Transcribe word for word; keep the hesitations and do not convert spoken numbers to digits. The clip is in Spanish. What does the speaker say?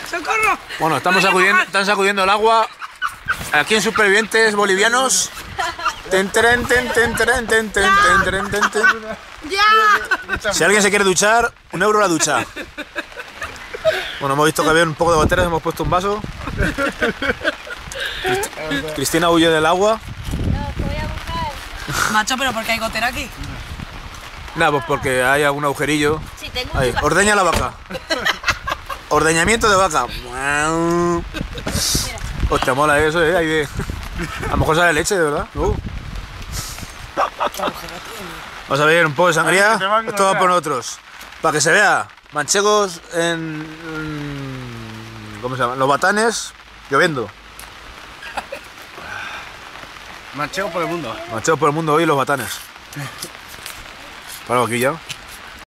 ¡Socorro! Bueno, estamos sacudiendo, están sacudiendo el agua aquí en Supervivientes Bolivianos. Ten, teren, ten, ten, teren, ten, ten, ten, teren, ten, ten. ¡Ya! Si alguien se quiere duchar, un euro la ducha. Bueno, hemos visto que había un poco de goteras, hemos puesto un vaso. Crist- Cristina huye del agua. No, voy a buscar. Macho, pero ¿por qué hay gotera aquí? Nada, pues porque hay algún agujerillo. Sí, tengo Ahí, un ordeña la vaca. Ordeñamiento de vaca. Hostia, mola eso, eh. Ahí de... A lo mejor sale leche, de verdad. Uh. Vamos a ver un poco de sangría. Esto va por nosotros. Para que se vea. Manchegos en... ¿Cómo se llama? Los Batanes lloviendo. Manchego por el mundo. Manchegos por el mundo hoy los Batanes. Paro aquí ya.